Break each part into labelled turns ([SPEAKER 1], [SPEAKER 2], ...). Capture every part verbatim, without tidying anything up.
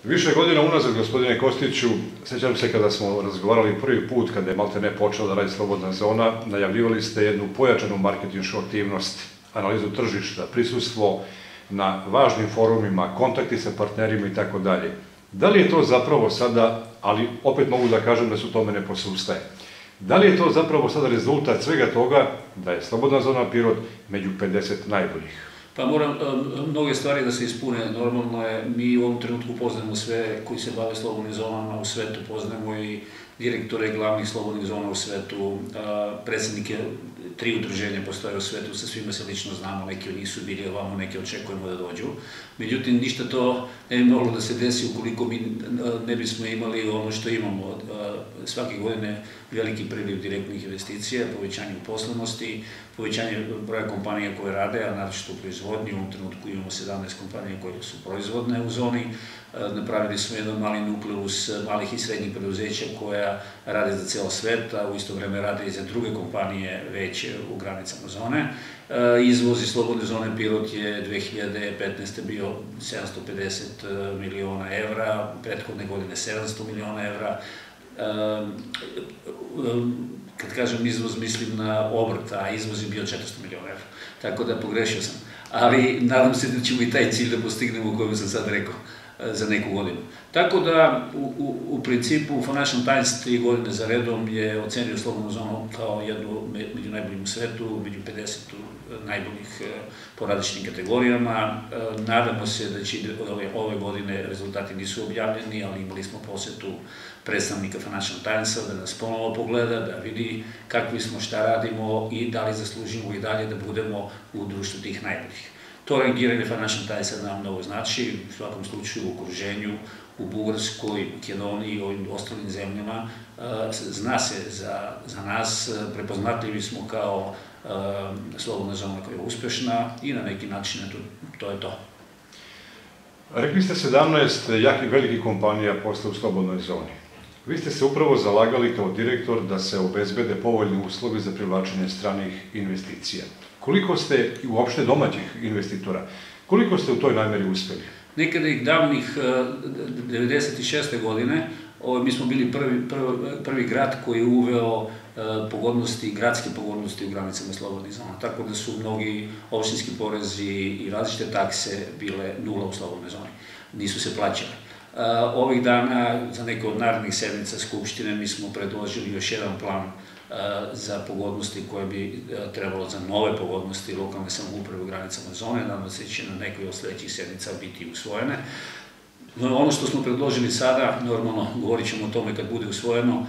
[SPEAKER 1] Više godina unazad, gospodine Kostiću, sećam se kada smo razgovarali prvi put, kada je maltene počela da radi Slobodna zona, najavljivali ste jednu pojačanu marketinšku aktivnost, analizu tržišta, prisustvo na važnim forumima, kontakti sa partnerima i tako dalje. Da li je to zapravo sada, ali opet mogu da kažem da su tome ne posustaje, da li je to zapravo sada rezultat svega toga da je Slobodna zona Pirot među pedeset najboljih?
[SPEAKER 2] Pa moram mnoge stvari da se ispune. Normalno je, mi u ovom trenutku poznajemo sve koji se bave slobodnim zonama u svetu, poznajemo i direktore glavnih slobodnih zona u svetu, predsednike tri udruženja postoje u svetu, sa svima se lično znamo, neki od njih su bili ovamo, neki očekujemo da dođu. Međutim, ništa to ne bi moglo da se desi ukoliko mi ne bismo imali ono što imamo. Svake godine veliki priliv direktnih investicija, povećanje uposlenosti, povećanje broja kompanija koje rade, a naročito u proizvodnji. U ovom trenutku imamo sedamnaest kompanija koje su proizvodne u zoni. Napravili smo jedan mali nukleus malih i srednjih preduzeća koja rade za ceo svet, a u isto vreme rade i za druge kompanije već u granicama zone. Izvoz iz Slobodne zone Pirot je dve hiljade petnaeste. bio sedamsto pedeset miliona evra, prethodne godine sedamsto miliona evra. Kad kažem izvoz, mislim na obrt, a izvoz je bio četiristo miliona evra. Tako da pogrešio sam. Ali nadam se da ćemo i taj cilj da postignemo u kojem sam sad rekao za neku godinu. Tako da, u principu, Financial Times tri godine za redom je ocenio Slobodnu zonu kao jednu među najboljim u svetu, među pedeset najboljih po različitim kategorijama. Nadamo se da će ove godine, rezultati nisu objavljeni, ali imali smo posetu predstavnika Financial Timesa da nas ponovo pogleda, da vidi kakvi smo, šta radimo i da li zaslužimo i dalje da budemo u društvu tih najboljih. To rangiranje Financial Timesa nam mnogo znači, u svakom slučaju u okruženju, u Bugarskoj, Makedoniji i ovim ostalim zemljama. Zna se za nas, prepoznatljivi smo kao slobodna zona koja je uspešna i na neki način to je to.
[SPEAKER 1] Rekli ste sedamnaest jakih velikih kompanija posle u Slobodnoj zoni. Vi ste se upravo zalagali kao direktor da se obezbede povoljni uslovi za privlačenje stranih investicija. Koliko ste, i uopšte domaćih investitora, koliko ste u toj nameri uspeli?
[SPEAKER 2] Nekada ih davnih devedeset šeste. godine, mi smo bili prvi grad koji je uveo pogodnosti, gradske pogodnosti u granicama slobodnih zona, tako da su mnogi opštinski porezi i različite takse bile nula u slobodnoj zoni, nisu se plaćale. Ovih dana, za neke od narednih sedmica Skupštine, mi smo predložili još jedan plan za pogodnosti koje bi trebalo za nove pogodnosti lokalne samouprave u granicama zone. Nadam se će na nekoj od sledećih sedmica biti usvojene. Ono što smo predložili sada, normalno govorit ćemo o tome kad bude usvojeno,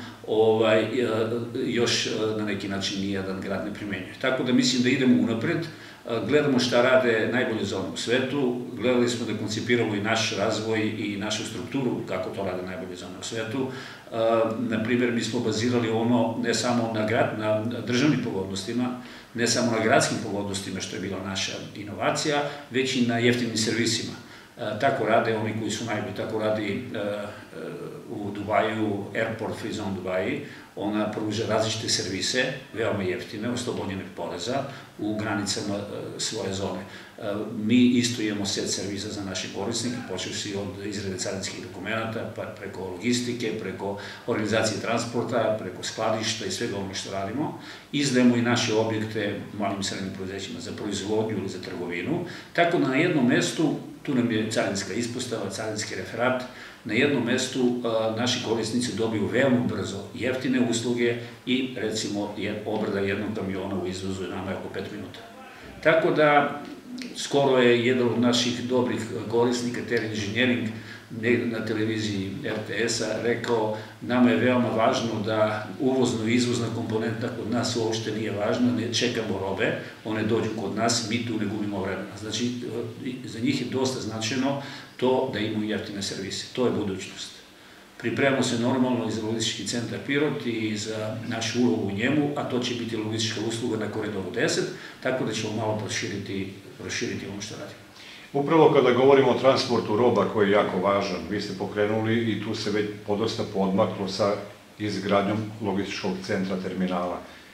[SPEAKER 2] još na neki način nijedan grad ne primenjuje. Tako da mislim da idemo unapred, gledamo šta rade najbolje zone u svetu, gledali smo da koncipiramo i naš razvoj i našu strukturu kako to rade najbolje zone u svetu. Naprimjer, mi smo bazirali ono ne samo na državnim pogodnostima, ne samo na gradskim pogodnostima, što je bila naša inovacija, već i na jeftinim servisima. Tako rade oni koji su najbolji, tako radi u Dubaju, Airport Free Zone Dubaji. Ona pruža različite servise, veoma jeftine, oslobodnjenih poreza u granicama svoje zone. Mi isto imamo set servisa za naše korisnike, počevši od izrade carinskih dokumenta, pa preko logistike, preko organizacije transporta, preko skladišta i svega ono što radimo. Izdajemo i naše objekte malim i srednjim preduzećima za proizvodnju ili za trgovinu. Tako da na jednom mestu, tu nam je carinska ispostava, carinski referat, na jednom mestu naši korisnici dobiju veoma brzo jeftine usluge i recimo obrada jednog kamiona u izvozu nama je oko pet minuta. Tako da skoro je jedan od naših dobrih korisnika, Ter Engineering, na televiziji R T S-a rekao nama je veoma važno da uvozno i izvozna komponenta kod nas uopšte nije važna, ne čekamo robe, one dođu kod nas, mi tu ne gubimo vremena. Znači, za njih je dosta značajno to da imaju jeftine servise. To je budućnost. Pripremamo se normalno i za logistički centar Pirot i za našu ulogu u njemu, a to će biti logistička usluga na Koridoru deset, tako da ćemo malo proširiti ono što radimo.
[SPEAKER 1] Upravo kada govorimo o transportu roba koji je jako važan, vi ste pokrenuli i tu se već podosta podmaklo sa izgradnjom logističkog centra terminala.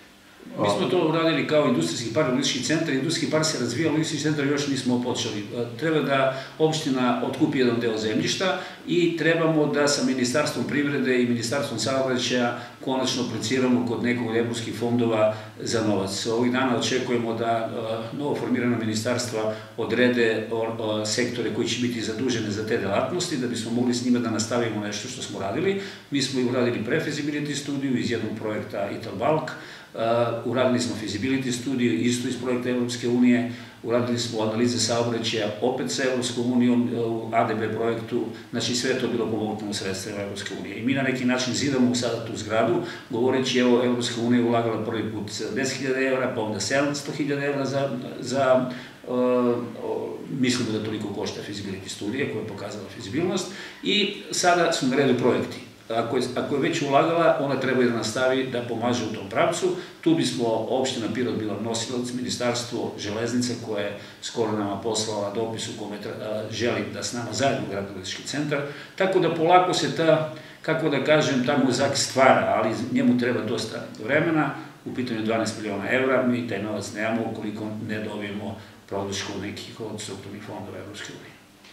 [SPEAKER 2] Mi smo to uradili kao industrijski park, logistički centar. Industrijski park se razvija, logistički centar još nismo počeli. Treba da opština otkupi jedan deo zemljišta i trebamo da sa Ministarstvom privrede i Ministarstvom saobraćaja konačno apliciramo kod nekog od evropskih fondova za novac. Ovih dana očekujemo da novo formirana ministarstva odrede sektore koji će biti zadužene za te delatnosti, da bismo mogli s njima da nastavimo nešto što smo radili. Mi smo i uradili pre-feasibility studiju iz jednog projekta Italbalk, uradili smo feasibility studiju isto iz projekta Evropske unije, uradili smo analize saobraćaja opet sa Evropskom unijom u A D B projektu, znači sve je to bilo pomognuto sredstvima Evropske unije. I mi na neki način zidamo sada tu zgradu, govoreći evo Evropska unija je ulagala prvi put sedamdeset hiljada evra, pa onda sedamsto hiljada evra za mislimo da toliko košta feasibility studija koja je pokazala feasibilnost i sada su na redu projekti. Ako je već ulagala, ona treba i da nastavi da pomaže u tom pravcu. Tu bismo, opština Pirot bila nosilac, Ministarstvo železnice koje je skoro nama poslala dopis u kome želi da s nama zajedno gradi logistički centar. Tako da polako se ta, kako da kažem, ta mozak stvara, ali njemu treba dosta vremena. U pitanju dvanaest miliona evra, mi taj novac nemamo ukoliko ne dobijemo podršku nekih od strukturnih fondova Evropske unije.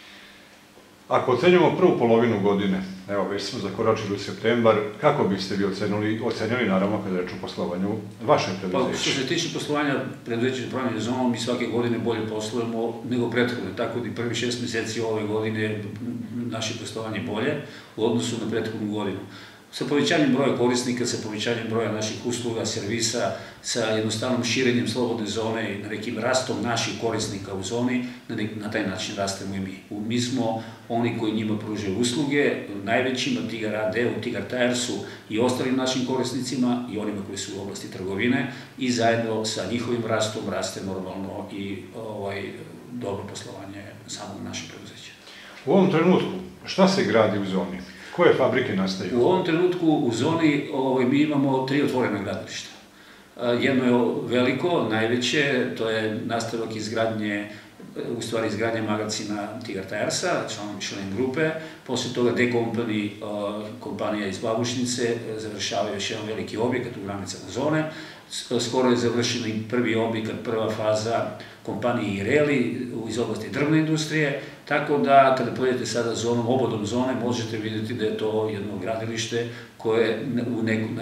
[SPEAKER 1] Ako ocenjujemo prvu polovinu godine, evo već smo zakoračili u septembar, kako biste vi ocenjali, naravno, kada reč o poslovanju vaše preduzeće?
[SPEAKER 2] Pa, što se tiče poslovanja preduzeća upravljanja zonom, mi svake godine bolje poslujemo nego prethodne, tako da i prvi šest meseci ove godine naše poslovanje bolje u odnosu na prethodnu godinu. Sa povećanjem broja korisnika, sa povećanjem broja naših usluga, servisa, sa jednostavnom širenjem slobodne zone i nekim rastom naših korisnika u zoni, na taj način rastemo i mi. Mi smo oni koji njima pružaju usluge, najvećima, Tigar A D, u Tigar Tiresu i ostalim našim korisnicima i onima koji su u oblasti trgovine i zajedno sa njihovim rastom raste normalno i dobro poslovanje samog našeg preduzeća.
[SPEAKER 1] U ovom trenutku, šta se gradi u zoni? Koje fabrike nastaju?
[SPEAKER 2] U ovom trenutku u zoni mi imamo tri otvorena gradilišta. Jedno je veliko, najveće, to je nastavak izgradnje, u stvari izgradnje magazina Tigar Tiresa, članom Michelin grupe. Posle toga D-Company, kompanija iz Babušnice, završava još jedan veliki objekat u granicama zone. Skoro je završen i prvi objekat, prva faza kompanije Ireli iz oblasti drvne industrije, tako da kada pojedete sada zonom, obodom zone, možete vidjeti da je to jedno gradilište koje u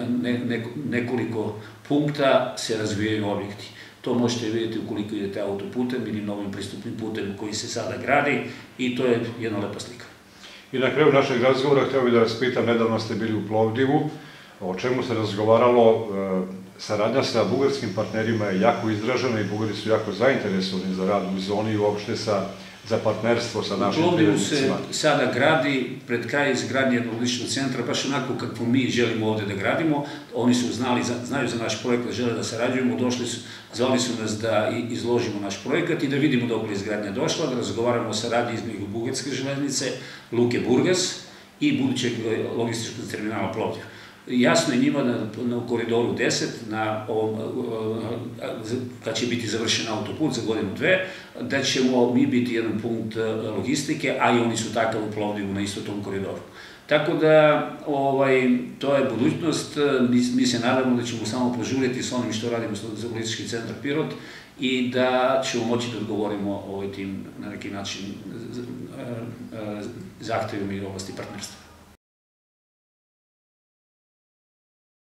[SPEAKER 2] nekoliko punkta se razvijaju objekti. To možete vidjeti ukoliko idete autoputem ili novim pristupnim putem koji se sada gradi i to je jedna lepa slika.
[SPEAKER 1] I na kraju našeg razgovora hteo bih da vas pitam, nedavno ste bili u Plovdivu, o čemu se razgovaralo. Saradnja sa bugarskim partnerima je jako izražena i Bugari su jako zainteresovani za rad u zoni i uopšte za partnerstvo sa našim privrednicima.
[SPEAKER 2] U Plovdivu se sada gradi, pred kraj izgradnje jednog logističkog centra, baš onako kako mi želimo ovde da gradimo. Oni su znali, znaju za naš projekat, žele da sarađujemo, došli su, zvali su nas da izložimo naš projekat i da vidimo dok je izgradnja došla, da razgovaramo o saradnji između Bugarske železnice, Luke Burgas i budućeg logističkog terminala Plovdiv. Jasno je njima na koridoru deset, kad će biti završen autoput za godinu dve, da ćemo mi biti jedan punkt logistike, a i oni su takav u Plovdivu na isto tom koridoru. Tako da, to je budućnost, mi se nadamo da ćemo samo požuriti s onim što radimo za logistički centar Pirot i da ćemo moći da odgovorimo tim, na neki način, zahtevima i oblasti partnerstva.